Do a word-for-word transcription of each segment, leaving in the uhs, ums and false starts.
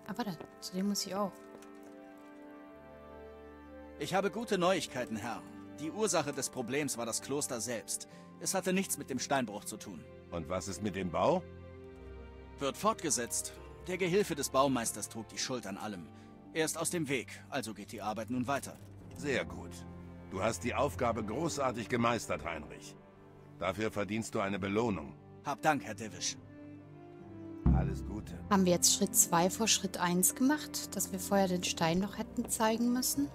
Aber dann, zu dem muss ich auch. Ich habe gute Neuigkeiten, Herr. Die Ursache des Problems war das Kloster selbst. Es hatte nichts mit dem Steinbruch zu tun. Und was ist mit dem Bau? Wird fortgesetzt. Der Gehilfe des Baumeisters trug die Schuld an allem. Er ist aus dem Weg, also geht die Arbeit nun weiter. Sehr gut. Du hast die Aufgabe großartig gemeistert, Heinrich. Dafür verdienst du eine Belohnung. Hab Dank, Herr Divish. Alles Gute. Haben wir jetzt Schritt zwei vor Schritt eins gemacht, dass wir vorher den Stein noch hätten zeigen müssen?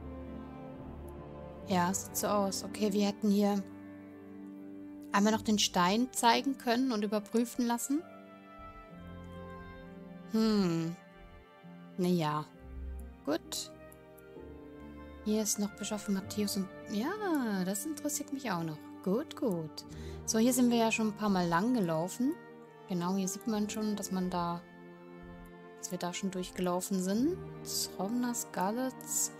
Ja, sieht so aus. Okay, wir hätten hier einmal noch den Stein zeigen können und überprüfen lassen. Hm. Naja. Gut. Hier ist noch Bischof Matthäus und... Ja, das interessiert mich auch noch. Gut, gut. So, hier sind wir ja schon ein paar Mal lang gelaufen. Genau, hier sieht man schon, dass man da... dass wir da schon durchgelaufen sind. Zrovnas Galets.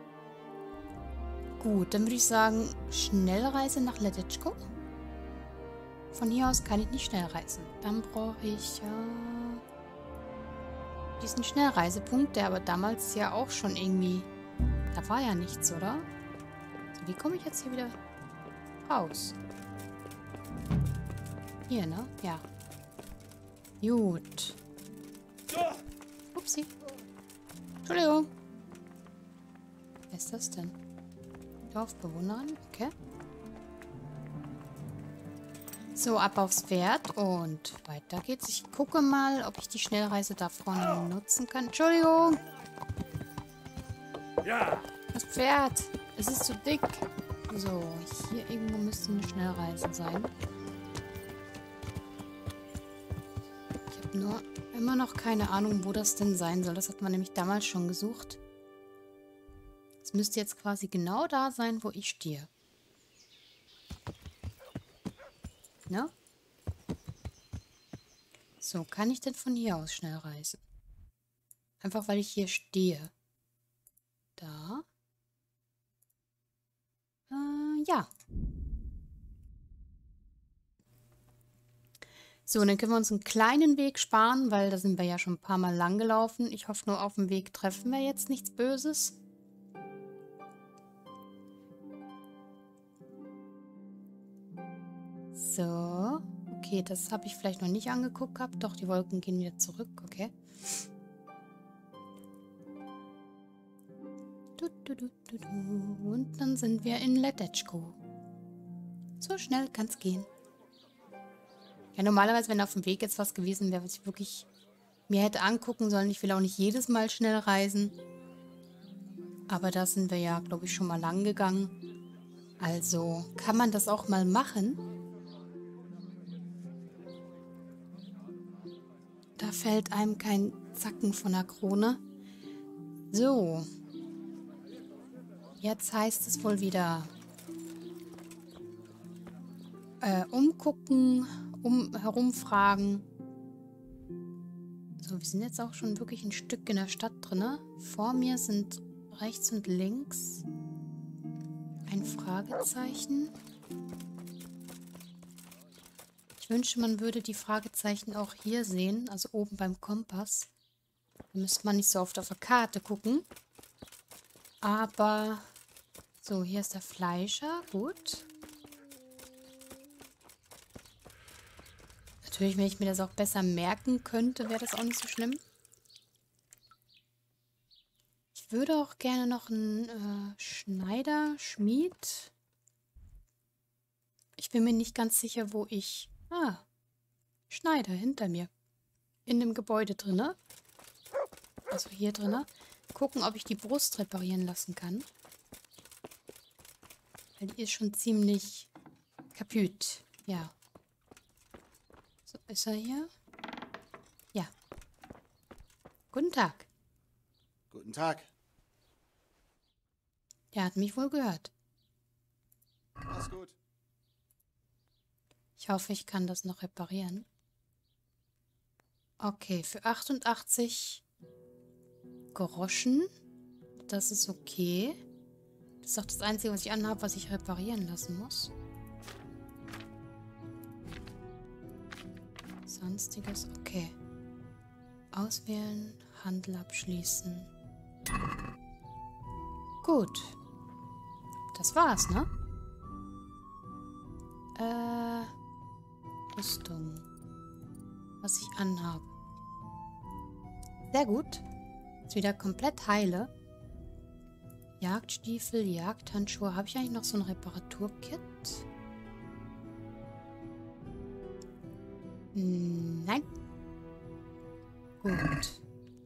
Gut, dann würde ich sagen, Schnellreise nach Ledetschko. Von hier aus kann ich nicht schnell reisen. Dann brauche ich äh, diesen Schnellreisepunkt, der aber damals ja auch schon irgendwie... Da war ja nichts, oder? So, wie komme ich jetzt hier wieder raus? Hier, ne? Ja. Gut. Upsi. Entschuldigung. Wer ist das denn? Dorfbewohner? Okay. So, ab aufs Pferd und weiter geht's. Ich gucke mal, ob ich die Schnellreise da vorne nutzen kann. Entschuldigung. Ja. Das Pferd. Es ist zu dick. So, hier irgendwo müsste eine Schnellreise sein. Ich habe nur immer noch keine Ahnung, wo das denn sein soll. Das hat man nämlich damals schon gesucht. Es müsste jetzt quasi genau da sein, wo ich stehe. Ne? So, kann ich denn von hier aus schnell reisen? Einfach, weil ich hier stehe. Da. Äh, ja. So, dann können wir uns einen kleinen Weg sparen, weil da sind wir ja schon ein paar Mal lang gelaufen. Ich hoffe nur, auf dem Weg treffen wir jetzt nichts Böses. So. Okay, das habe ich vielleicht noch nicht angeguckt gehabt. Doch, die Wolken gehen wieder zurück. Okay. Du, du, du, du, du. Und dann sind wir in Ledetschko. So schnell kann es gehen. Ja, normalerweise, wenn auf dem Weg jetzt was gewesen wäre, was ich wirklich mir hätte angucken sollen. Ich will auch nicht jedes Mal schnell reisen. Aber da sind wir ja, glaube ich, schon mal lang gegangen. Also kann man das auch mal machen. Da fällt einem kein Zacken von der Krone. So. Jetzt heißt es wohl wieder äh, umgucken, um herumfragen. So, wir sind jetzt auch schon wirklich ein Stück in der Stadt drin. Vor mir sind rechts und links ein Fragezeichen. Ich wünsche, man würde die Fragezeichen auch hier sehen, also oben beim Kompass. Da müsste man nicht so oft auf der Karte gucken. Aber, so, hier ist der Fleischer, gut. Natürlich, wenn ich mir das auch besser merken könnte, wäre das auch nicht so schlimm. Ich würde auch gerne noch einen äh, Schneider, Schmied. Ich bin mir nicht ganz sicher, wo ich... Ah, Schneider hinter mir. In dem Gebäude drinne. Also hier drinne. Gucken, ob ich die Brust reparieren lassen kann. Weil die ist schon ziemlich kaputt. Ja. So, ist er hier? Ja. Guten Tag. Guten Tag. Der hat mich wohl gehört. Alles gut. Ich hoffe, ich kann das noch reparieren. Okay, für achtundachtzig Groschen. Das ist okay. Das ist auch das Einzige, was ich anhabe, was ich reparieren lassen muss. Sonstiges, okay. Auswählen, Handel abschließen. Gut. Das war's, ne? Äh. Rüstung. Was ich anhabe. Sehr gut. Ist wieder komplett heile. Jagdstiefel, Jagdhandschuhe. Habe ich eigentlich noch so ein Reparaturkit? Hm, nein. Gut.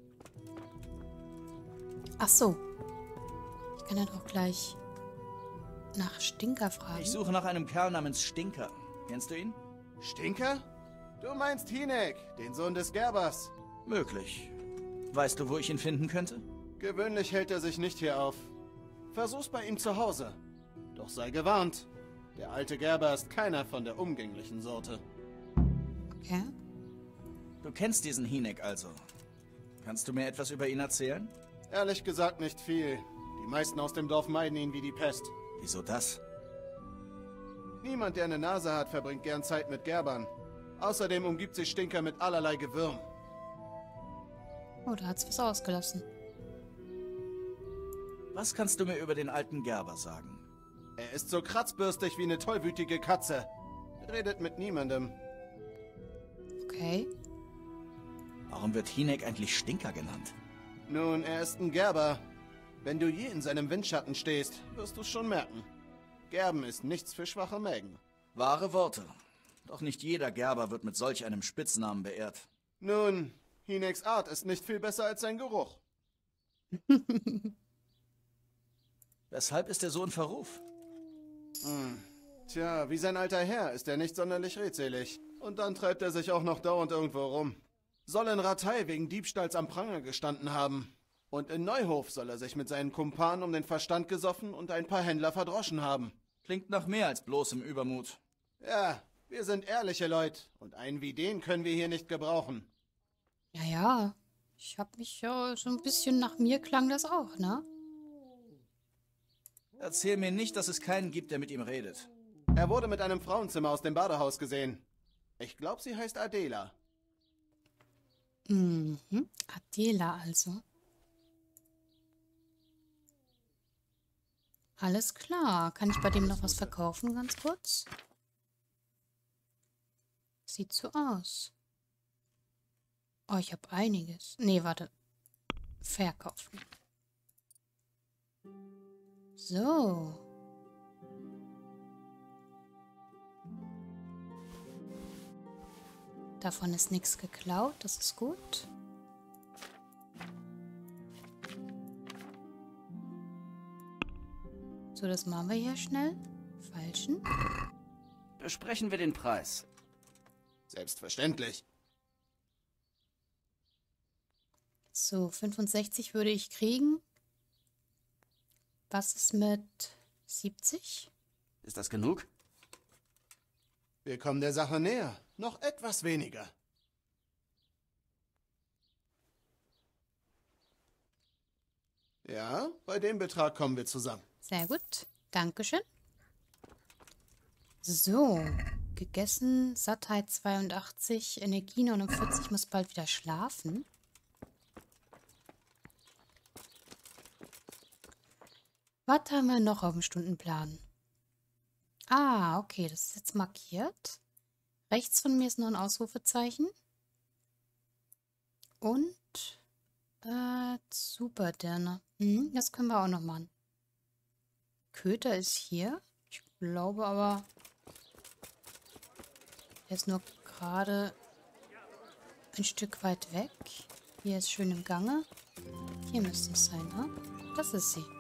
Ach so. Ich kann ja doch gleich nach Stinker fragen. Ich suche nach einem Kerl namens Stinker. Kennst du ihn? Stinker? Du meinst Hinek, den Sohn des Gerbers. Möglich. Weißt du, wo ich ihn finden könnte? Gewöhnlich hält er sich nicht hier auf. Versuch's bei ihm zu Hause. Doch sei gewarnt. Der alte Gerber ist keiner von der umgänglichen Sorte. Okay. Du kennst diesen Hinek also. Kannst du mir etwas über ihn erzählen? Ehrlich gesagt nicht viel. Die meisten aus dem Dorf meiden ihn wie die Pest. Wieso das? Niemand, der eine Nase hat, verbringt gern Zeit mit Gerbern. Außerdem umgibt sich Stinker mit allerlei Gewürm. Oh, da hat's was ausgelassen. Was kannst du mir über den alten Gerber sagen? Er ist so kratzbürstig wie eine tollwütige Katze. Redet mit niemandem. Okay. Warum wird Hinek eigentlich Stinker genannt? Nun, er ist ein Gerber. Wenn du je in seinem Windschatten stehst, wirst du es schon merken. Gerben ist nichts für schwache Mägen. Wahre Worte. Doch nicht jeder Gerber wird mit solch einem Spitznamen beehrt. Nun, Hineks Art ist nicht viel besser als sein Geruch. Weshalb ist er so in Verruf? Hm. Tja, wie sein alter Herr ist er nicht sonderlich redselig. Und dann treibt er sich auch noch dauernd irgendwo rum. Soll in Ratei wegen Diebstahls am Pranger gestanden haben. Und in Neuhof soll er sich mit seinen Kumpanen um den Verstand gesoffen und ein paar Händler verdroschen haben. Klingt nach mehr als bloßem Übermut. Ja, wir sind ehrliche Leute. Und einen wie den können wir hier nicht gebrauchen. Ja, ja. Ich hab mich ja so ein bisschen nach mir klang das auch, ne? Erzähl mir nicht, dass es keinen gibt, der mit ihm redet. Er wurde mit einem Frauenzimmer aus dem Badehaus gesehen. Ich glaube, sie heißt Adela. Mhm. Adela also. Alles klar. Kann ich bei dem noch was verkaufen, ganz kurz? Sieht so aus. Oh, ich habe einiges. Nee, warte. Verkaufen. So. Davon ist nichts geklaut, das ist gut. So, das machen wir hier schnell. Falschen. Besprechen wir den Preis. Selbstverständlich. So, fünfundsechzig würde ich kriegen. Was ist mit siebzig? Ist das genug? Wir kommen der Sache näher. Noch etwas weniger. Ja, bei dem Betrag kommen wir zusammen. Sehr gut. Dankeschön. So, gegessen, Sattheit zweiundachtzig, Energie neunundvierzig, muss bald wieder schlafen. Was haben wir noch auf dem Stundenplan? Ah, okay, das ist jetzt markiert. Rechts von mir ist noch ein Ausrufezeichen. Und äh, Superdirne. Hm, das können wir auch noch machen. Köter ist hier. Ich glaube aber, er ist nur gerade ein Stück weit weg. Hier ist schön im Gange. Hier müsste es sein, ne? Das ist sie.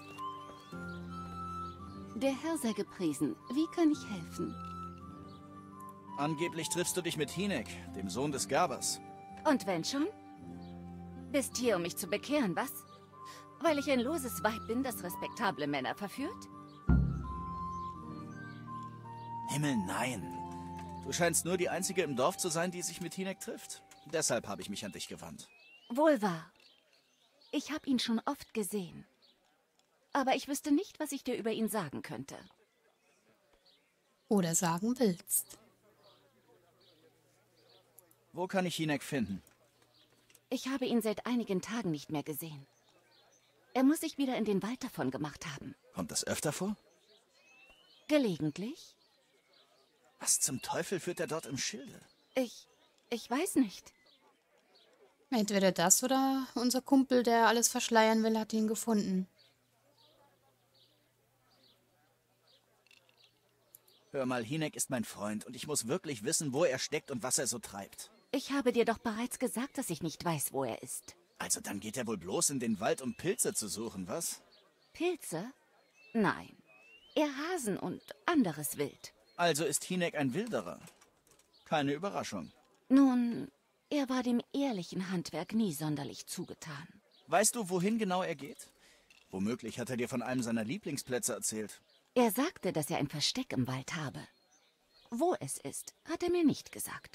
Der Herr sei gepriesen. Wie kann ich helfen? Angeblich triffst du dich mit Hinek, dem Sohn des Gerbers. Und wenn schon? Bist hier, um mich zu bekehren, was? Weil ich ein loses Weib bin, das respektable Männer verführt? Himmel, nein. Du scheinst nur die Einzige im Dorf zu sein, die sich mit Hinek trifft. Deshalb habe ich mich an dich gewandt. Wohl wahr. Ich habe ihn schon oft gesehen. Aber ich wüsste nicht, was ich dir über ihn sagen könnte. Oder sagen willst. Wo kann ich Hinek finden? Ich habe ihn seit einigen Tagen nicht mehr gesehen. Er muss sich wieder in den Wald davon gemacht haben. Kommt das öfter vor? Gelegentlich? Was zum Teufel führt er dort im Schilde? Ich... ich weiß nicht. Entweder das oder unser Kumpel, der alles verschleiern will, hat ihn gefunden. Hör mal, Hynek ist mein Freund und ich muss wirklich wissen, wo er steckt und was er so treibt. Ich habe dir doch bereits gesagt, dass ich nicht weiß, wo er ist. Also dann geht er wohl bloß in den Wald, um Pilze zu suchen, was? Pilze? Nein. Eher Hasen und anderes Wild. Also ist Hynek ein Wilderer. Keine Überraschung. Nun, er war dem ehrlichen Handwerk nie sonderlich zugetan. Weißt du, wohin genau er geht? Womöglich hat er dir von einem seiner Lieblingsplätze erzählt. Er sagte, dass er ein Versteck im Wald habe. Wo es ist, hat er mir nicht gesagt.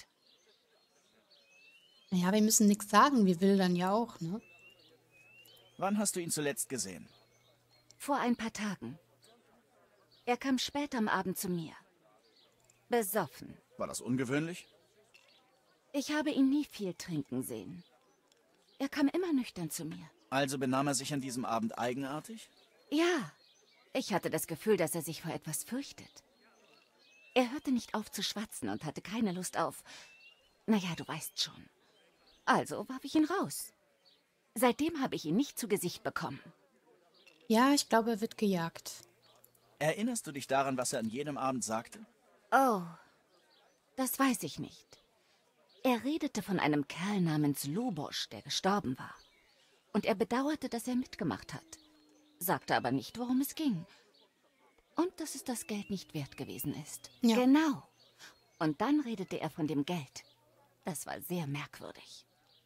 Ja, wir müssen nichts sagen, wir wildern ja auch, ne? Wann hast du ihn zuletzt gesehen? Vor ein paar Tagen. Er kam spät am Abend zu mir. Besoffen. War das ungewöhnlich? Ich habe ihn nie viel trinken sehen. Er kam immer nüchtern zu mir. Also benahm er sich an diesem Abend eigenartig? Ja, ich hatte das Gefühl, dass er sich vor etwas fürchtet. Er hörte nicht auf zu schwatzen und hatte keine Lust auf... Naja, du weißt schon. Also warf ich ihn raus. Seitdem habe ich ihn nicht zu Gesicht bekommen. Ja, ich glaube, er wird gejagt. Erinnerst du dich daran, was er an jenem Abend sagte? Oh, das weiß ich nicht. Er redete von einem Kerl namens Lubosch, der gestorben war. Und er bedauerte, dass er mitgemacht hat. Sagte aber nicht, worum es ging. Und dass es das Geld nicht wert gewesen ist. Ja. Genau. Und dann redete er von dem Geld. Das war sehr merkwürdig.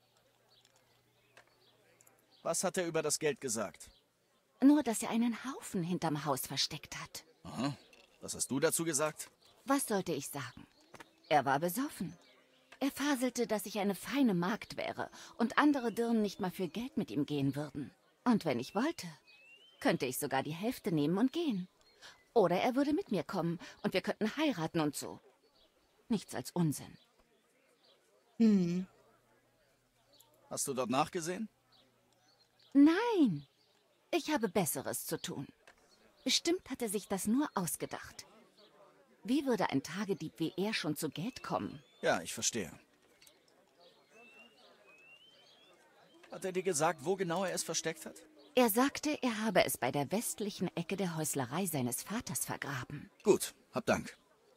Was hat er über das Geld gesagt? Nur, dass er einen Haufen hinterm Haus versteckt hat. Aha. Was hast du dazu gesagt? Was sollte ich sagen? Er war besoffen. Er faselte, dass ich eine feine Magd wäre und andere Dirnen nicht mal für Geld mit ihm gehen würden. Und wenn ich wollte, könnte ich sogar die Hälfte nehmen und gehen. Oder er würde mit mir kommen und wir könnten heiraten und so. Nichts als Unsinn. Hm. Hast du dort nachgesehen? Nein, ich habe Besseres zu tun. Bestimmt hat er sich das nur ausgedacht. Wie würde ein Tagedieb wie er schon zu Geld kommen? Ja, ich verstehe. Hat er dir gesagt, wo genau er es versteckt hat? Er sagte, er habe es bei der westlichen Ecke der Häuslerei seines Vaters vergraben. Gut, hab Dank.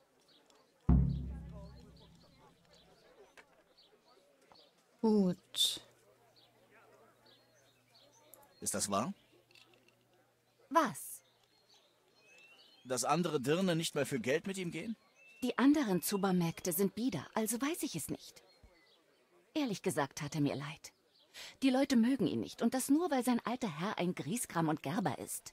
Gut. Ist das wahr? Was? Dass andere Dirne nicht mal für Geld mit ihm gehen? Die anderen Zubermärkte sind bieder, also weiß ich es nicht. Ehrlich gesagt tat er mir leid. Die Leute mögen ihn nicht und das nur, weil sein alter Herr ein Grieskram und Gerber ist.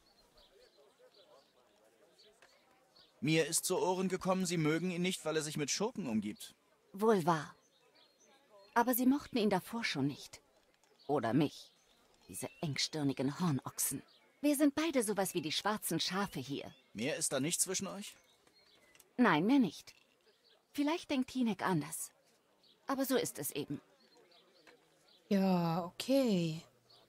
Mir ist zu Ohren gekommen, sie mögen ihn nicht, weil er sich mit Schurken umgibt. Wohl wahr. Aber sie mochten ihn davor schon nicht. Oder mich. Diese engstirnigen Hornochsen. Wir sind beide sowas wie die schwarzen Schafe hier. Mehr ist da nicht zwischen euch? Nein, mehr nicht. Vielleicht denkt Hynek anders. Aber so ist es eben. Ja, okay.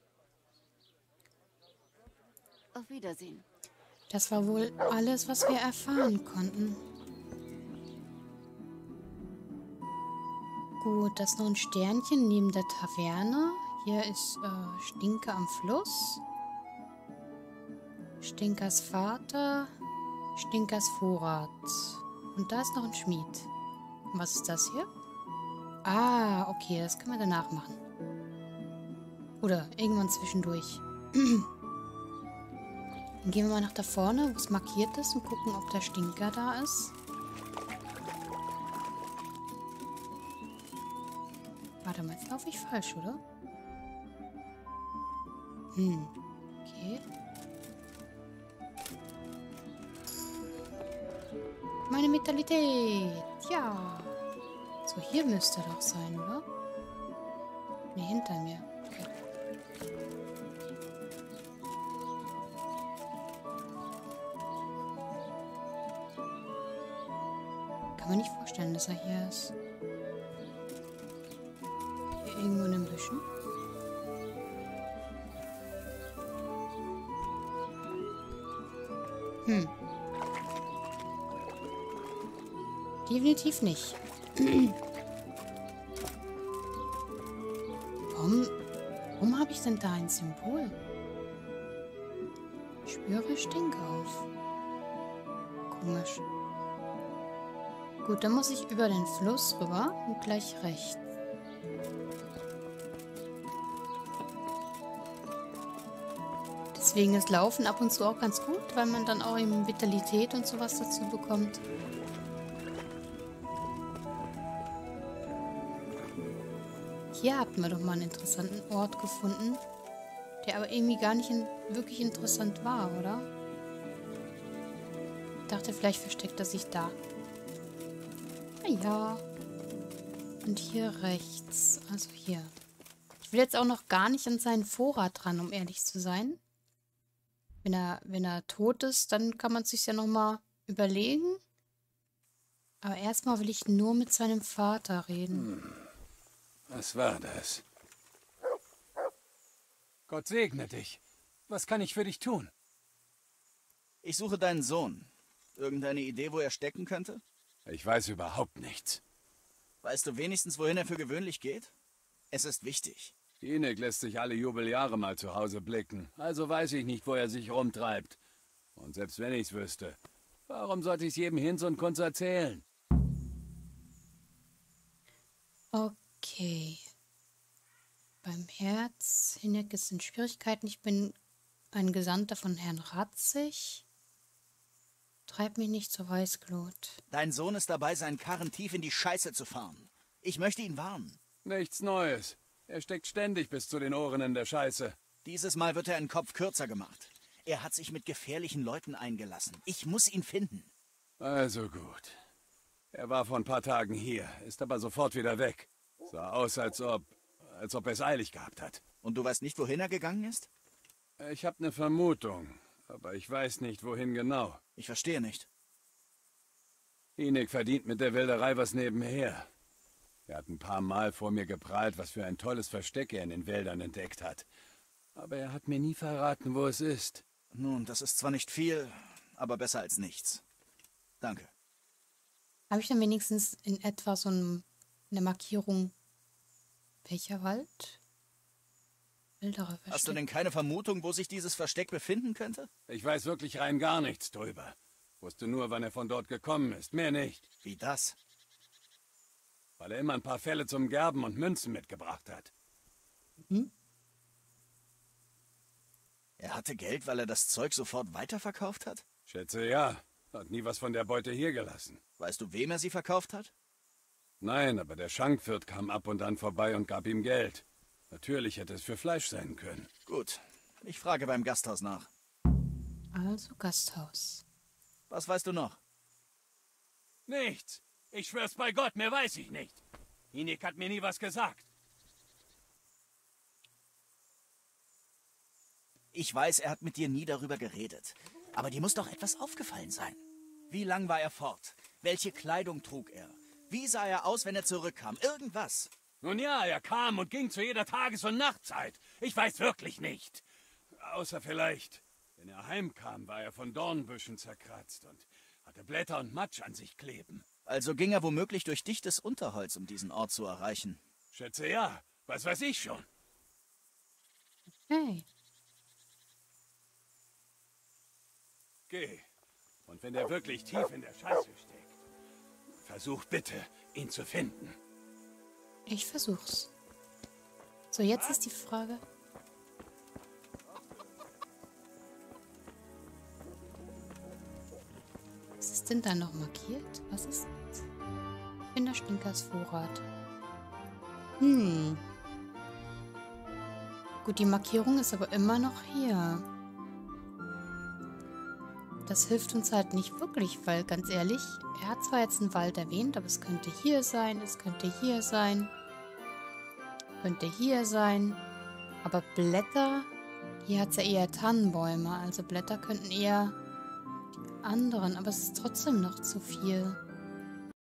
Auf Wiedersehen. Das war wohl alles, was wir erfahren konnten. Gut, das ist noch ein Sternchen neben der Taverne. Hier ist äh, Stinker am Fluss. Stinkers Vater. Stinkers Vorrat. Und da ist noch ein Schmied. Und was ist das hier? Ah, okay, das können wir danach machen. Oder irgendwann zwischendurch. Dann gehen wir mal nach da vorne, wo es markiert ist, und gucken, ob der Stinker da ist. Warte mal, jetzt laufe ich falsch, oder? Hm, okay. Meine Vitalität, ja. So, hier müsste er doch sein, oder? Ne, hinter mir. Okay. Kann man nicht vorstellen, dass er hier ist. Hier irgendwo in einem Büschen. Hm. Definitiv nicht. Warum, warum habe ich denn da ein Symbol? Ich spüre Stinkauf. Komisch. Gut, dann muss ich über den Fluss rüber und gleich rechts. Deswegen ist Laufen ab und zu auch ganz gut, weil man dann auch eben Vitalität und sowas dazu bekommt. Hier hatten wir doch mal einen interessanten Ort gefunden, der aber irgendwie gar nicht in, wirklich interessant war, oder? Ich dachte, vielleicht versteckt er sich da. Naja. Und hier rechts. Also hier. Ich will jetzt auch noch gar nicht an seinen Vorrat ran, um ehrlich zu sein. Wenn er, wenn er tot ist, dann kann man es sich ja nochmal überlegen. Aber erstmal will ich nur mit seinem Vater reden. Hm. Was war das? Gott segne dich. Was kann ich für dich tun? Ich suche deinen Sohn. Irgendeine Idee, wo er stecken könnte? Ich weiß überhaupt nichts. Weißt du wenigstens, wohin er für gewöhnlich geht? Es ist wichtig. Inek lässt sich alle Jubeljahre mal zu Hause blicken. Also weiß ich nicht, wo er sich rumtreibt. Und selbst wenn ich's wüsste, warum sollte ich's jedem Hinz und Kunz erzählen? Okay. Beim Herz. Hinek ist in Schwierigkeiten. Ich bin ein Gesandter von Herrn Ratzig. Treib mich nicht zur Weißglut. Dein Sohn ist dabei, seinen Karren tief in die Scheiße zu fahren. Ich möchte ihn warnen. Nichts Neues. Er steckt ständig bis zu den Ohren in der Scheiße. Dieses Mal wird er einen Kopf kürzer gemacht. Er hat sich mit gefährlichen Leuten eingelassen. Ich muss ihn finden. Also gut. Er war vor ein paar Tagen hier, ist aber sofort wieder weg. Sah aus, als ob, als ob er es eilig gehabt hat. Und du weißt nicht, wohin er gegangen ist? Ich habe eine Vermutung, aber ich weiß nicht, wohin genau. Ich verstehe nicht. Inek verdient mit der Wilderei was nebenher. Er hat ein paar Mal vor mir geprahlt, was für ein tolles Versteck er in den Wäldern entdeckt hat. Aber er hat mir nie verraten, wo es ist. Nun, das ist zwar nicht viel, aber besser als nichts. Danke. Habe ich dann wenigstens in etwa so ein, eine Markierung? Welcher Wald? Wilderer Versteck. Hast du denn keine Vermutung, wo sich dieses Versteck befinden könnte? Ich weiß wirklich rein gar nichts drüber. Wusste nur, wann er von dort gekommen ist, mehr nicht. Wie das? Weil er immer ein paar Felle zum Gerben und Münzen mitgebracht hat. Hm? Er hatte Geld, weil er das Zeug sofort weiterverkauft hat? Schätze ja. Hat nie was von der Beute hier gelassen. Weißt du, wem er sie verkauft hat? Nein, aber der Schankwirt kam ab und an vorbei und gab ihm Geld. Natürlich hätte es für Fleisch sein können. Gut, ich frage beim Gasthaus nach. Also Gasthaus. Was weißt du noch? Nichts. Ich schwör's bei Gott, mehr weiß ich nicht. Inek hat mir nie was gesagt. Ich weiß, er hat mit dir nie darüber geredet. Aber dir muss doch etwas aufgefallen sein. Wie lang war er fort? Welche Kleidung trug er? Wie sah er aus, wenn er zurückkam? Irgendwas. Nun ja, er kam und ging zu jeder Tages- und Nachtzeit. Ich weiß wirklich nicht. Außer vielleicht, wenn er heimkam, war er von Dornbüschen zerkratzt und hatte Blätter und Matsch an sich kleben. Also ging er womöglich durch dichtes Unterholz, um diesen Ort zu erreichen. Schätze ja, was weiß ich schon. Hey. Geh. Und wenn er wirklich tief in der Scheiße steckt, versuch bitte, ihn zu finden. Ich versuch's. So, jetzt ist die Frage. Was ist denn da noch markiert? Was ist das? Kinderstinkers Vorrat. Hm. Gut, die Markierung ist aber immer noch hier. Das hilft uns halt nicht wirklich, weil ganz ehrlich, er hat zwar jetzt einen Wald erwähnt, aber es könnte hier sein, es könnte hier sein, könnte hier sein. Aber Blätter, hier hat es ja eher Tannenbäume, also Blätter könnten eher die anderen, aber es ist trotzdem noch zu viel.